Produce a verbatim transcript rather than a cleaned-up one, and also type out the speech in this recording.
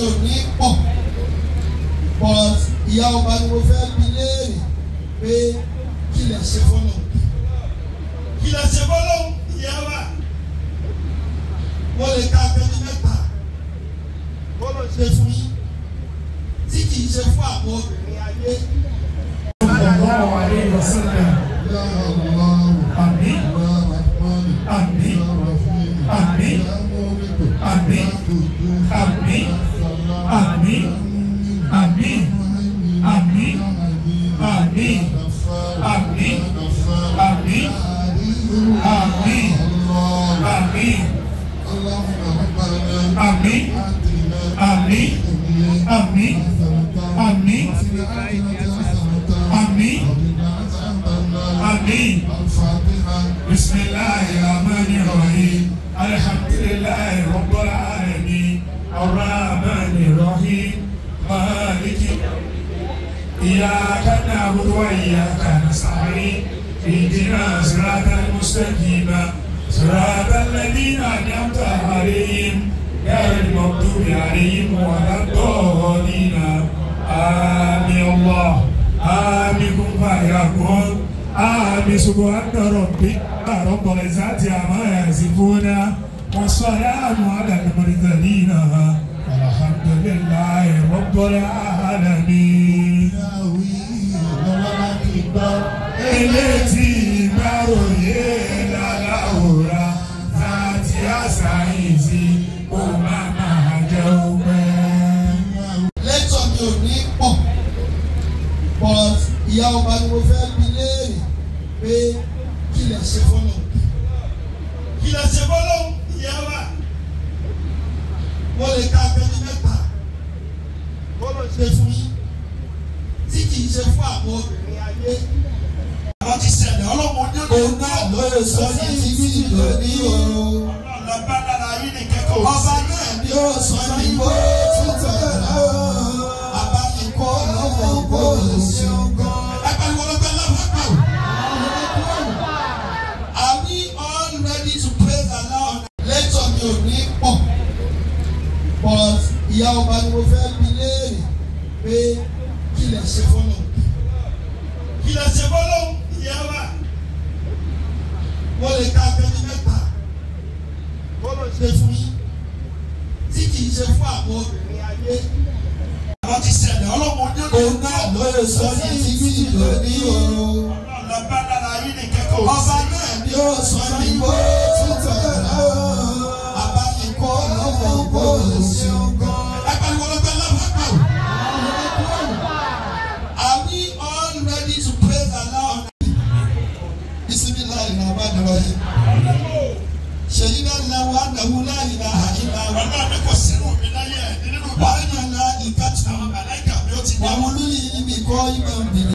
ò ní pọ̀ but ìyá ọba ni mo fẹ́ bi léèrè pé kí lè ṣe fọ́nà kí lè ṣe fọ́nà ìyá wa wọ́n lè ka abẹ́ni mẹ́ta wọ́n lè ṣe fún yín tí kì í ṣe fún àwọn obìnrin ayé. Sallallahu alaihi wasallam. Àmín. Àmín. Àmín. Àmín. Àmín. Àmín. Àmín. Àmín. Àmín. Àmín. Àmín. Àmín. Àmín. Àmín. Àmín. Àmín. Àmín. Àmín. Àmín. Bismillahirrahmanirrahim. Alhamdulillahi rabbil alamin. Arrahmanirrahim. Maliki. Iyyaka na'budu wa iyyaka nasta'in. Ihdina siratal mustaqim. Siratal ladzina an'amta 'alaihim ghairil maghdubi 'alaihim waladdallin. Amin Allah. Amin kun fayakun. Amin subhana rabbika rabbil izzati amma yasifuna. Wassalamu ala al-mursalin. Alhamdulillahi rabbil alamin. Eleti baroye lalaura zati asaisi o mama jaume. Lẹ́tọ̀ mi ò ní pọ̀ but ìyá ọba ni mo fẹ́ bi léèrè pé kí lè ṣe fọ́nà kí lè ṣe fọ́nà ìyá wa wọ́n lè ka abẹ́ni mẹ́ta wọ́n lè ṣe fún yín tí kì í ṣe fún àwọn obìnrin ayé. Àwọn ti ṣẹlẹ̀ ọlọ́run ní òun náà ló lè sọ ní ibi ìlú ní o. Ọlọ́run bá dára yín ní kẹ́kọ̀ọ́. Ọba náà ni ó sọ ní bó títọ̀ náà. Àbáyíkọ́ lọ́wọ́ bó ṣe ń gan. Ẹgbẹ́ wo ló gbẹ́ lọ́wọ́ pọ̀? Are we all ready to praise Allah? Lẹ́tọ̀ mi ò ní pọ̀ but ìyá ọba ni mo fẹ́ bi léèrè pé kí lè ṣe fọ́nà kí lè ṣe fọ́nà ìyá wa wọ́n lè ka abẹ́ni mẹ́ta wọ́n lè ṣe fún yín tí kì í ṣe fún àwọn obìnrin ayé. Àwọn ti ṣẹlẹ̀ ọlọ́run ní òun náà ló lè sọ ní ibi ìlú ní o. Ọlọ́run bá dára yín ní kẹ́kọ̀ọ́. Ọba náà ni ó sọ ní bó títọ̀ náà. Àbáyíkọ́ lọ́wọ́ bó ṣe ń gan. Ẹgbẹ́ wo ló gbẹ́ lọ́wọ́ pọ̀? Are we all ready to praise Allah? Bismillahirrahmanirrahim. Shahida Allahu annahu la ilaha illa huwa.